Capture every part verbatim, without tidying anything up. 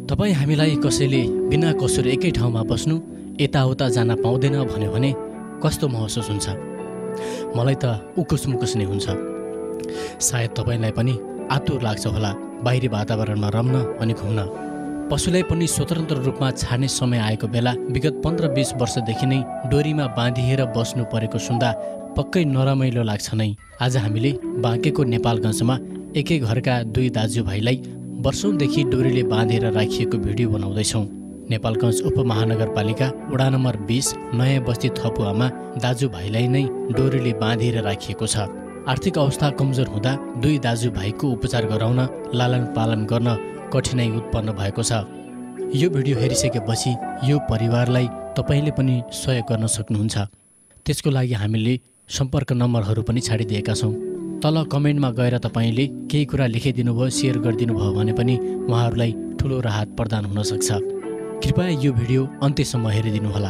तपाईँ हामीलाई कसैले बिना कसुर एकै ठाउँमा बस्नु यताउता जान पाउँदैन भन्यो भने कस्तो महसुस हुन्छ? मलाई त उकुस मुकुस नै हुन्छ। सायद तपाईँलाई पनि आतुर लाग्छ होला बाहिरी वातावरणमा रम्न अनि घुम्न। पशुलाई पनि स्वतन्त्र रूपमा छाड्ने समय आएको बेला विगत पन्ध्र बिस वर्षदेखि नै डोरीमा बाँधिएर बस्नु परेको सुन्दा पक्कै नरमाइलो लाग्छ नै। आज हामीले बाँकेको नेपालगञ्जमा एकै घरका दुई दाजुभाइलाई वर्षौंदेखि डोरीले बाँधेर राखिएको भिडियो बनाउँदैछौँ। नेपालगञ्ज उपमहानगरपालिका वडा नम्बर बीस नयाँ बस्ती थपुवामा दाजुभाइलाई नै डोरीले बाँधेर राखिएको छ। आर्थिक अवस्था कमजोर हुँदा दुई दाजुभाइको उपचार गराउन लालन पालन गर्न कठिनाइ उत्पन्न भएको छ। यो भिडियो हेरिसकेपछि यो परिवारलाई तपाईँले पनि सहयोग गर्न सक्नुहुन्छ। त्यसको लागि हामीले सम्पर्क नम्बरहरू पनि छाडिदिएका छौँ। तल कमेन्टमा गएर तपाईँले केही कुरा लेखिदिनु भयो, सेयर गरिदिनु भयो भने पनि उहाँहरूलाई ठुलो राहत प्रदान हुन सक्छ। कृपया यो भिडियो अन्त्यसम्म हेरिदिनुहोला।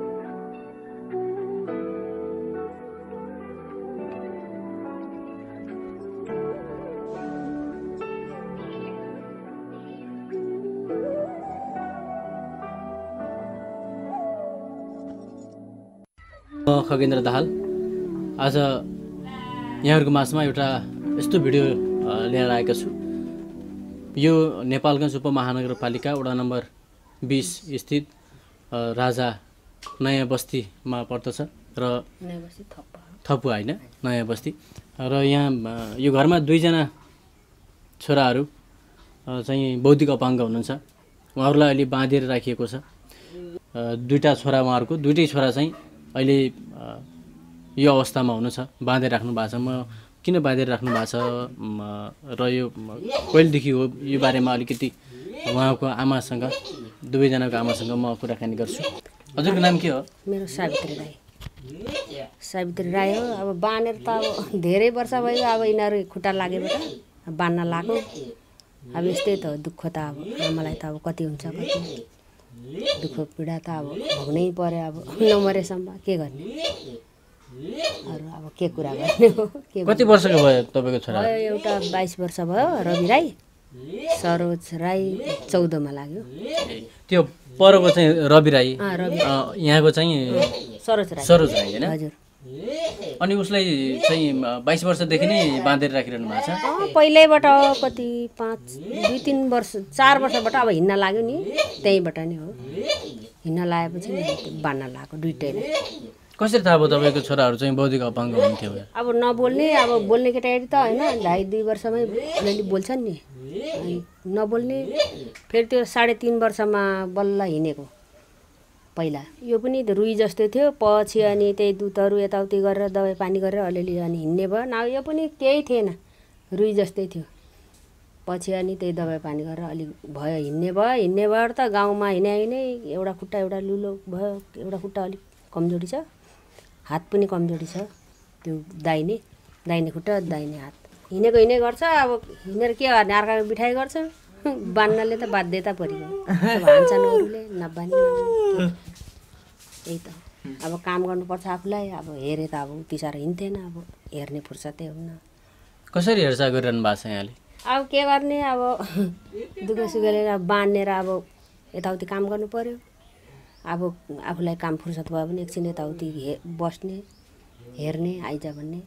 म खगेन्द्र दाहाल आज यहाँहरूको माझमा एउटा यस्तो भिडियो लिएर आएको छु। यो नेपालगञ्ज उपमहानगरपालिका वडा नम्बर बीस स्थित राजा नयाँ बस्तीमा पर्दछ र थपुवा होइन नयाँ बस्ती। र यहाँ यो घरमा दुईजना छोराहरू चाहिँ बौद्धिक अपाङ्ग हुनुहुन्छ। उहाँहरूलाई अहिले बाँधेर राखिएको छ। दुईवटा छोरा उहाँहरूको दुइटै छोरा चाहिँ अहिले यो अवस्थामा हुनु छ, बाँधेर राख्नु भएको छ। म किन बाँधेर राख्नु भएको छ र यो कहिलेदेखि हो यो बारेमा अलिकति उहाँको आमासँग दुवैजनाको आमासँग म कुराकानी गर्छु। हजुरको नाम के हो? मेरो सावित्री राई। सावित्री राई हो। अब बाँधेर त अब धेरै वर्ष भयो। अब यिनीहरू खुट्टा लागेबाट बाँध्न लाग्यो। अब यस्तै त हो दुःख त। अब आमालाई त अब कति हुन्छ, कति दुःख पीडा त अब हुनै पर्यो। अब नमरेसम्म के गर्ने, अरू अब के कुरा गर्ने हो। के कति वर्षको भयो तपाईँको छोरा? एउटा बाइस वर्ष भयो रवि राई, सरोज राई चौधमा लाग्यो। त्यो परको चाहिँ रवि राई, रवि यहाँको चाहिँ सरोज राई। सरोज राई होइन? हजुर। अनि उसलाई चाहिँ बाइस वर्षदेखि नै बाँधेर राखिरहनु भएको छ? पहिल्यैबाट कति पाँच दुई तिन वर्ष चार वर्षबाट अब हिँड्न लाग्यो नि, त्यहीँबाट नै हो। हिँड्न लागेपछि बाँध्न लाग्यो दुइटैले। कसरी थाहा भयो तपाईँको छोराहरू चाहिँ बौद्धिक अपाङ्ग हुन्थ्यो? अब नबोल्ने, अब बोल्ने केटाकेटी त होइन, ढाई दुई वर्षमै अलिअलि बोल्छन् नि। नबोल्ने फेरि त्यो साढे तिन वर्षमा बल्ल हिँडेको। पहिला यो पनि रुई जस्तै थियो, पछि अनि त्यही दुधहरू यताउति गरेर दबाई पानी गरेर अलिअलि अनि हिँड्ने भयो। न यो पनि केही थिएन, रुई जस्तै थियो। पछि अनि त्यही दबाई पानी गरेर अलिक भयो, हिँड्ने भयो। हिँड्ने भएर त गाउँमा हिँडे हिँडे एउटा खुट्टा एउटा लुलो भयो, एउटा खुट्टा अलिक कमजोरी छ, हात पनि कमजोरी छ। त्यो दाहिने दाहिने खुट्टा दाहिने हात हिँडेको हिँडे गर्छ। अब हिँडेर के गर्ने, अर्काको बिठाइ गर्छ। बान्नले त बाध्यता पऱ्यो, भान्छन् अरूले नबानी। त्यही त अब काम गर्नुपर्छ आफूलाई। अब हेरे त अब उति साह्रो हिँड्थेन, अब हेर्ने फुर्सदै हुन्न। कसरी हेरचाह गरिरहनु भएको छ यहाँले? अब के गर्ने, अब दुःख सुखले अब बाँधेर अब यताउति काम गर्नु पर्यो। अब आफूलाई काम फुर्सद भयो भने एकछिन यताउति हे बस्ने, हेर्ने, आइज भन्ने।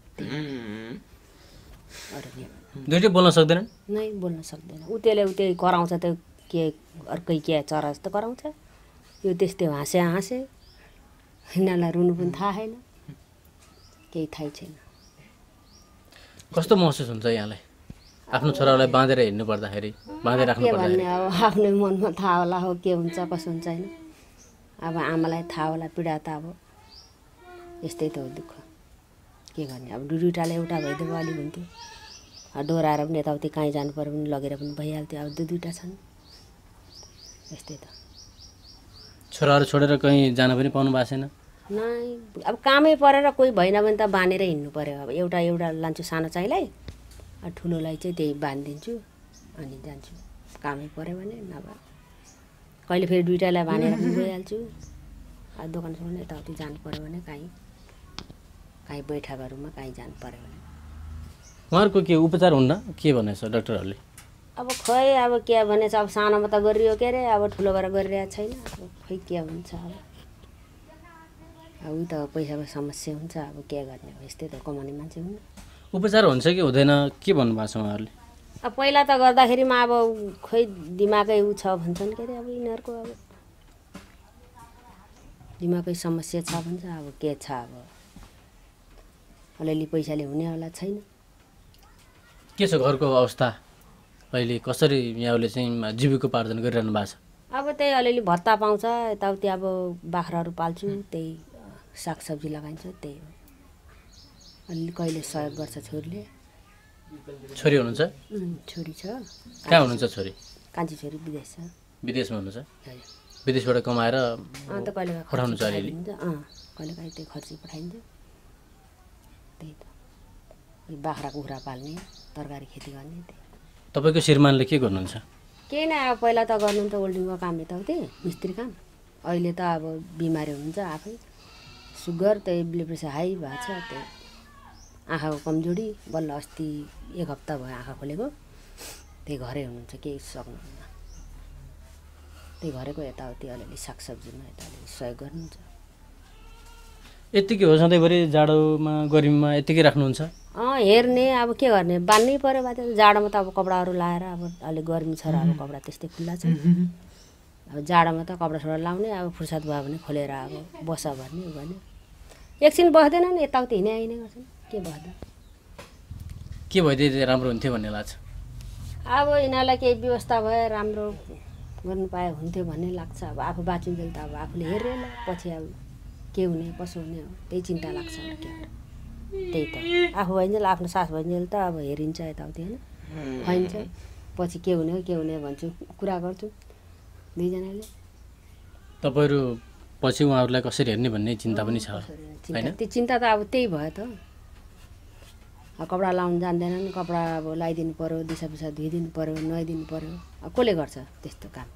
दुइटै बोल्न सक्दैन? नै बोल्न सक्दैन। उतेले उतै कराउँछ, त्यो के अर्कै के चरा जस्तो कराउँछ। यो त्यस्तै हाँसे हाँसे यिनीहरूलाई रुनु पनि थाहा छैन, केही थाहै छैन। कस्तो महसुस हुन्छ यहाँलाई आफ्नो छोरालाई बाँधेर हिँड्नु पर्दाखेरि, बाँधेर राख्नु के भन्ने, पर्दाखेरि? अब आफ्नै मनमा थाहा होला हो के हुन्छ कसो हुन्छ होइन। अब आमालाई थाहा होला पीडा त। अब यस्तै त हो दुःख, के गर्ने। अब दुईवटाले एउटा भइदिएको अलिक हुन्थ्यो। डोराएर पनि यताउति कहीँ जानु पऱ्यो भने लगेर पनि भइहाल्थ्यो। अब दुई दुईवटा छन्, यस्तै त। छोराहरू छोडेर कहीँ जान पनि पाउनु भएको छैन? नै, अब कामै परेर कोही भएन भने त बाँधेर हिँड्नु पऱ्यो। अब एउटा एउटा लान्छु सानो चाहिँलाई, ठुलोलाई चाहिँ त्यही बाँधिदिन्छु अनि जान्छु। कामै पऱ्यो भने नभए कहिले फेरि दुइटालाई बाँधेर पनि गइहाल्छु। अब दोकान सोकान यताउति जानु पऱ्यो भने कहीँ कहीँ बैठकहरूमा कहीँ जानु पऱ्यो भने। उहाँहरूको के उपचार हुन्न के भनेछ डाक्टरहरूले? अब खोइ अब के भने चाहिँ अब सानोमा त गरियो के अरे अब ठुलो भएर गरिरहेको छैन अब खोइ के हुन्छ अब अब उही त पैसाको समस्या हुन्छ अब के गर्ने अब यस्तै त कमाउने मान्छे हुन्न उपचार हुन्छ कि हुँदैन के भन्नुभएको छ उहाँहरूले अब पहिला त गर्दाखेरिमा अब खोइ दिमागै उ छ भन्छन् के अरे अब यिनीहरूको अब दिमागकै समस्या छ भन्छ अब के छ अब अलिअलि पैसाले हुनेवाला छैन के छ घरको अवस्था अहिले कसरी यहाँले चाहिँ जीविकोपार्जन गरिरहनु भएको छ अब त्यही अलिअलि भत्ता पाउँछ यताउति अब बाख्राहरू पाल्छु त्यही सागसब्जी लगाइन्छ त्यही हो अलिअलि कहिले सहयोग गर्छ छोरीले छोरी हुनुहुन्छ उम्, छोरी छ कहाँ हुनुहुन्छ छोरी कान्छी छोरी विदेश छ विदेशमा हुनुहुन्छ हजुर। विदेशबाट कमाएर अन्त कहिले पठाउनु छ अलिअलि अँ कहिले कहिले त्यही खर्ची पठाइन्छ त्यही त यो बाख्रा कुखुरा पाल्ने तरकारी खेती गर्ने त्यही तपाईँको श्रीमानले के गर्नुहुन्छ केही नै अब पहिला त गर्नुहुन्छ वेल्डिङको काम यताउति मिस्त्री काम अहिले त अब बिमारी हुनुहुन्छ आफै सुगर त्यही ब्लड प्रेसर हाई भएको छ त्यही आँखाको कमजोरी बल्ल अस्ति एक हप्ता भयो आँखा खोलेको त्यही घरै हुनुहुन्छ केही सक्नुहुन्न त्यही घरैको यताउति अलिअलि सागसब्जीमा यता अलिअलि सहयोग गर्नुहुन्छ यत्तिकै हो सधैँभरि जाडोमा गर्मीमा यत्तिकै राख्नुहुन्छ अँ हेर्ने अब के गर्ने बान्नै पऱ्यो बात जाडोमा त अब कपडाहरू लाएर अब अलिक गर्मी छ र अब कपडा त्यस्तै खुल्ला छ अब जाडोमा त कपडा सपडा लाउने अब फुर्सद भयो भने खोलेर अब बस भन्ने उ गर्ने एकछिन बस्दैन नि यताउति हिँडे आइने गर्छन् के बस्दा के भइदिए राम्रो हुन्थ्यो भन्ने लाग्छ अब यिनीहरूलाई केही व्यवस्था भए राम्रो गर्नु पाए हुन्थ्यो भन्ने लाग्छ अब आफू बाँचिन्जेल त अब आफूले हेरेर पछि अब के हुने कसो हुने हो त्यही चिन्ता लाग्छ अरू के हो त्यही त आफू भइन्जेल आफ्नो सास भइन्जेल त अब हेरिन्छ यताउति होइन खुवाइन्छ पछि के हुने हो के हुने भन्छु कुरा गर्छु दुईजनाले तपाईँहरू पछि उहाँहरूलाई कसरी हेर्ने भन्ने चिन्ता पनि छ चिन्ता त्यो चिन्ता त अब त्यही भयो त अब कपडा लाउनु जान्दैनन् कपडा अब लगाइदिनु पऱ्यो दिसा पिसा धोइदिनु पऱ्यो नुहाइदिनु पऱ्यो अब कसले गर्छ त्यस्तो काम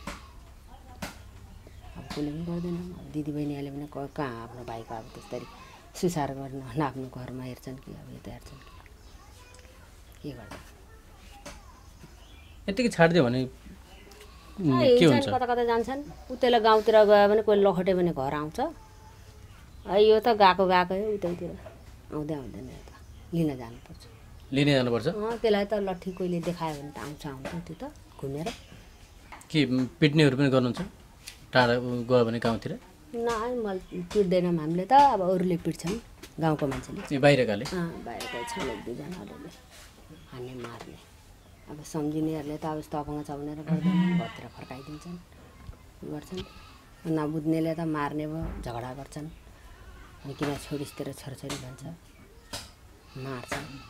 अब कसले पनि गर्दैन अब दिदीबहिनीहरूले पनि क- कहाँ आफ्नो भाइको अब त्यस्तरी सुसार गर्न आफ्नो घरमा हेर्छन् कि अब यता हेर्छन् कि के गर्दा यत्तिकै छाडिदियो भने उम्, के हिँड्छन् हुन्छ कता कता जान्छन् उतैलाई गाउँतिर गयो भने कोही लखटे भने घर आउँछ अब यो त गएको गएकै हो उतैतिर आउँदै आउँदैन यता लिन जानुपर्छ लिने जानुपर्छ अँ त्यसलाई त लट्ठी कोहीले देखायो भने त आउँछ आउँछ त्यो त घुमेर के पिट्नेहरू पनि गर्नुहुन्छ टाढा गयो भने गाउँतिर न मलाई पिट्दैनौँ हामीले त अब अरूले पिट्छन् गाउँको मान्छेले ए बाहिरकाले अँ बाहिरको छन् एक दुईजना अरूले हान्ने मार्ने अब सम्झिनेहरूले त अब यस्तो अफङ्ग छ भनेर गर्दैनन् घरतिर फर्काइदिन्छन् गर्छन् नबुझ्नेले त मार्ने भयो झगडा गर्छन् अनि किन छोरीतिर छोराछोरी भन्छ मार्छ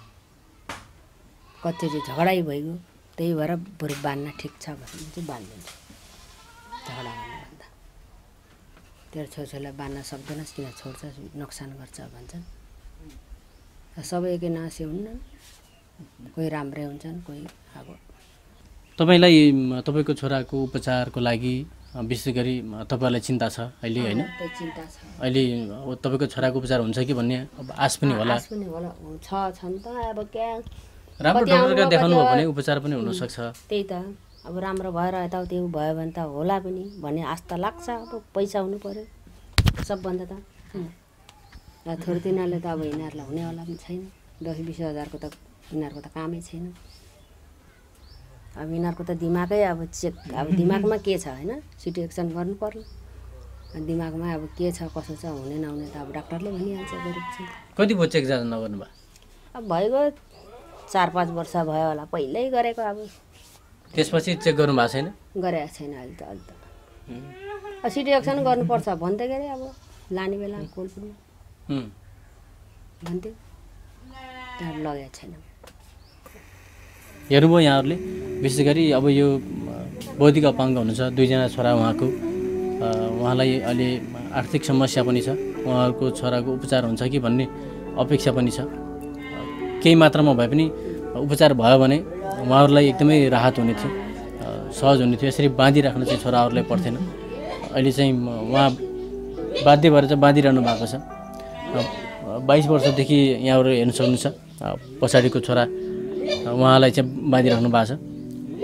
कति चाहिँ झगडै भइगयो त्यही भएर बरु बाँध्न ठिक छ भने चाहिँ बाँधिदिन्छ झगडा गर्नुभन्दा तेरो छोरछोरीलाई बाँध्न सक्दैनस् किन छोड्छ नोक्सान गर्छ भन्छन् सबै एकै नासे हुन्न कोही राम्रै हुन्छन् कोही अब तपाईँलाई म, तपाईँको छोराको उपचारको लागि अ, विशेष गरी म, तपाईँलाई चिन्ता छ अहिले होइन त्यही चिन्ता छ अहिले अब तपाईँको छोराको उपचार हुन्छ कि भन्ने अब आश पनि होला आश पनि होला छ छन् त अब क्या राम्रो कति डक्टरलाई आउनुभयो, देखाउनु भयो कति भने उपचार पनि हुनसक्छ त्यही त अब राम्रो भएर यताउति उ भयो भने त होला पनि भन्ने आश त लाग्छ अब पैसा हुनु पऱ्यो सबभन्दा त उम्. र थोरै तिनीहरूले त अब यिनीहरूलाई हुनेवाला पनि छैन दस बिस हजारको त यिनीहरूको त कामै छैन अब यिनीहरूको त दिमागै अब चेक अब दिमागमा के छ होइन सिटी एक्सन गर्नु पर्यो अनि दिमागमा अब के छ कसो छ हुने नहुने त अब डाक्टरले भनिहाल्छ गरिब चाहिँ कति भयो चेक जाँच नगर्नु भयो अब भइगयो चार पाँच वर्ष भयो होला पहिल्यै गरेको अब त्यसपछि चेक गर्नु भएको छैन गरेको छैन अहिले त अहिले त अब सिटी एक्सन गर्नुपर्छ भन्थ्यो के अरे अब लाने बेला कोलपुरमा उम्. भन्थ्यो त्यहाँ लगेको छैन हेर्नुभयो यहाँहरूले विशेष गरी अब यो अ, बौद्धिक अपाङ्ग हुनुहुन्छ दुईजना छोरा उहाँको अ, उहाँलाई अहिले आर्थिक समस्या पनि छ उहाँहरूको छोराको उपचार हुन्छ कि भन्ने अपेक्षा पनि छ अ, केही मात्रामा भए पनि उपचार भयो भने उहाँहरूलाई एकदमै राहत हुने थियो अ, सहज हुने थियो यसरी बाँधिराख्न चाहिँ छोराहरूलाई पर्थेन अहिले चाहिँ म, उहाँ बाध्य भएर चाहिँ बाँधिरहनु भएको छ अ, बाइस वर्षदेखि यहाँहरू हेर्न सक्नुहुन्छ अ, पछाडिको छोरा उहाँलाई चाहिँ बाँधिराख्नु भएको छ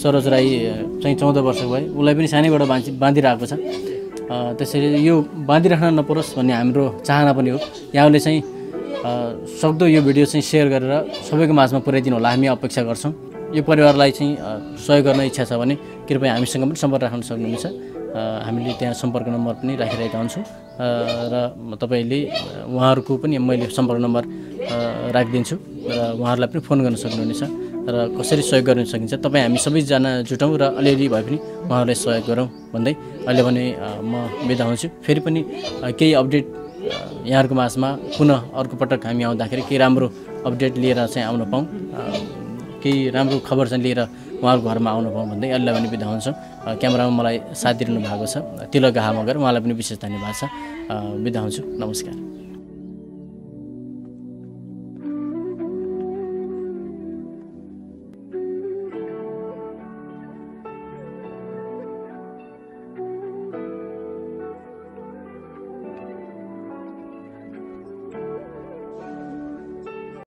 सरोज राई चाहिँ चौध वर्षको भयो, उसलाई पनि सानैबाट बाँधि बाँधिरहेको छ। त्यसरी यो बाँधिराख्न नपरोस् भन्ने हाम्रो चाहना पनि हो। यहाँले चाहिँ सक्दो यो भिडियो चाहिँ सेयर गरेर सबैको माझमा पुर्याइदिनु होला, हामी अपेक्षा गर्छौँ। यो परिवारलाई चाहिँ सहयोग गर्न इच्छा छ भने कृपया हामीसँग पनि सम्पर्क राख्न सक्नुहुन्छ। हामीले त्यहाँ सम्पर्क नम्बर पनि राखिरहेका हुन्छौँ र तपाईँले उहाँहरूको पनि मैले सम्पर्क नम्बर राखिदिन्छु र उहाँहरूलाई पनि फोन गर्न सक्नुहुनेछ र कसरी सहयोग गर्न सकिन्छ तपाईँ हामी सबैजना जुटौँ र अलिअलि भए पनि उहाँहरूलाई सहयोग गरौँ भन्दै अहिले भने म बिदा हुन्छु। फेरि पनि केही अपडेट यहाँहरूको माझमा पुनः अर्को पटक हामी आउँदाखेरि केही राम्रो अपडेट लिएर चाहिँ आउन पाऊँ, केही राम्रो खबर चाहिँ लिएर उहाँहरूको घरमा आउनु पाऊँ भन्दै अहिले पनि बिदा हुन्छौँ। क्यामेरामा मलाई साथ दिनु भएको छ तिलक गाहा मगर, उहाँलाई पनि विशेष धन्यवाद छ। बिदा हुन्छु, नमस्कार।